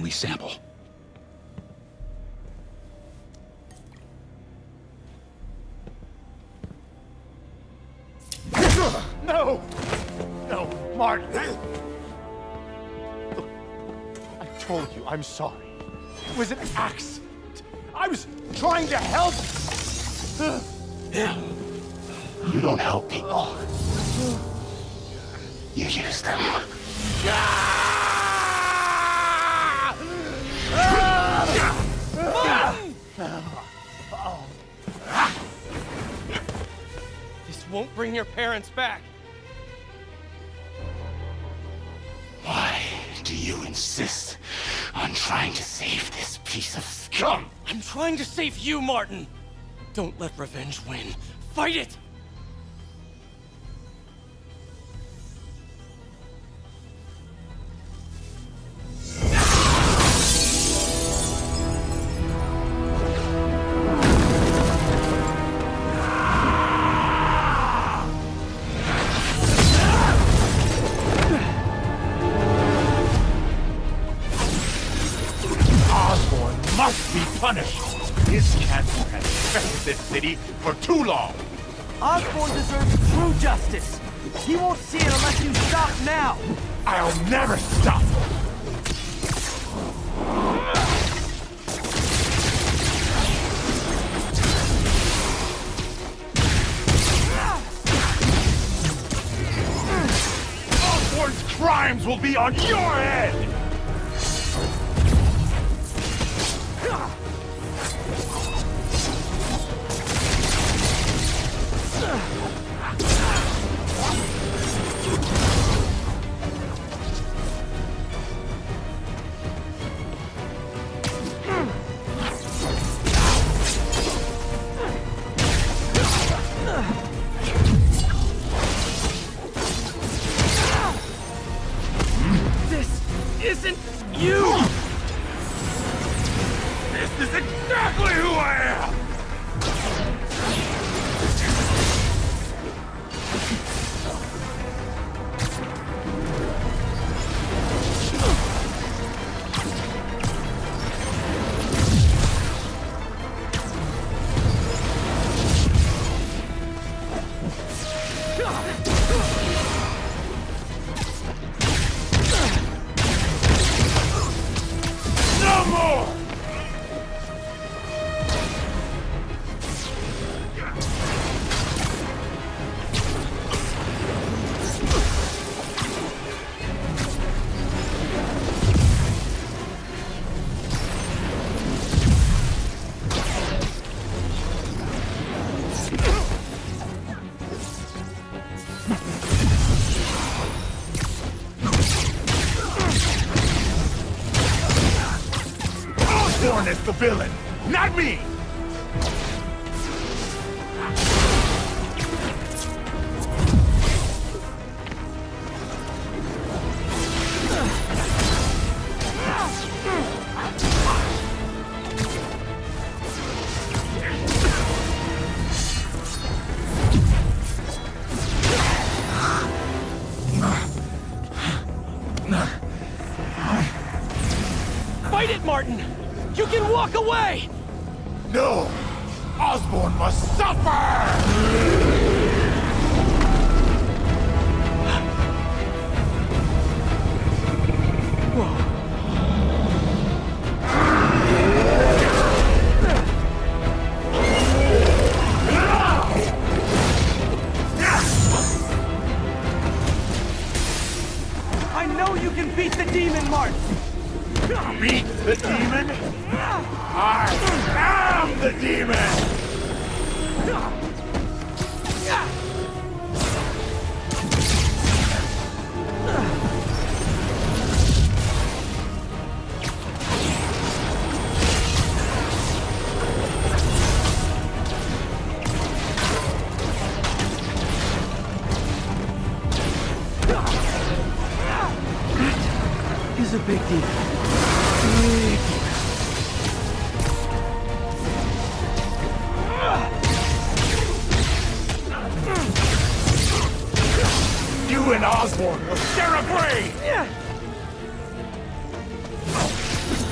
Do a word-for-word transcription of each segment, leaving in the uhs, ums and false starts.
early sample. No! No, Martin! Look, I told you I'm sorry. It was an accident. I was trying to help. You don't help people. You use them. This won't bring your parents back. Why do you insist on trying to save this piece of scum? I'm trying to save you, Martin. Don't let revenge win. Fight it! Must be punished! His cancer has infected this city for too long! Osborn deserves true justice! He won't see it unless you stop now! I'll never stop! Osborn's crimes will be on your head! Isn't you! This is exactly who I am! No more! Osborn is the villain, not me! Fight it, Martin! You can walk away! No! Osborn must suffer! I know you can beat the demon, Martin! Beat the demon? I am the demon! He's a big demon. Big demon. You and Osborn will share a grave!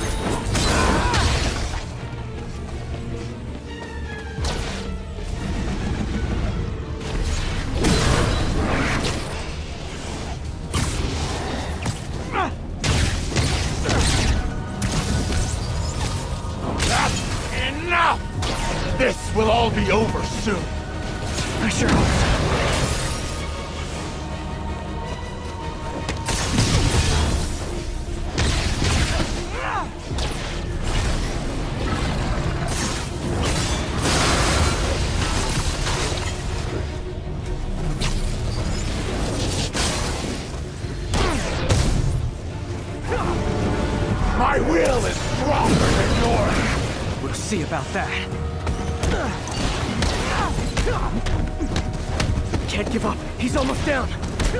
be over soon. I sure hope so. My will is stronger than yours! We'll see about that. Can't give up. He's almost down.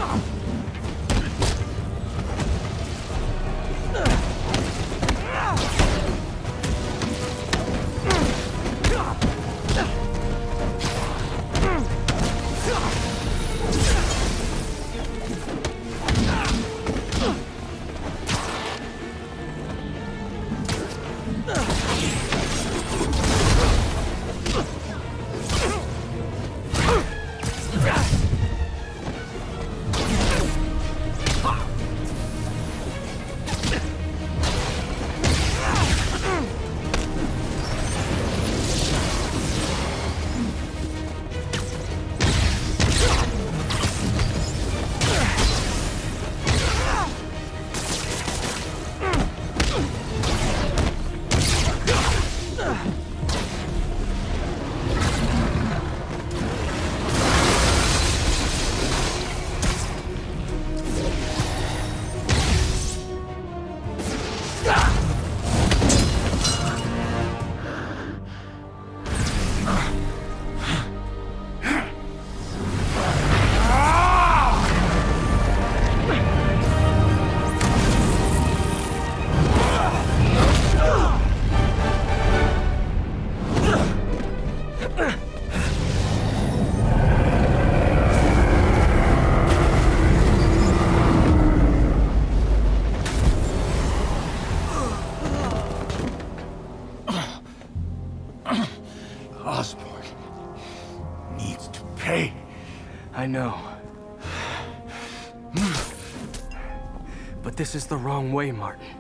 Osborn needs to pay. I know. But this is the wrong way, Martin.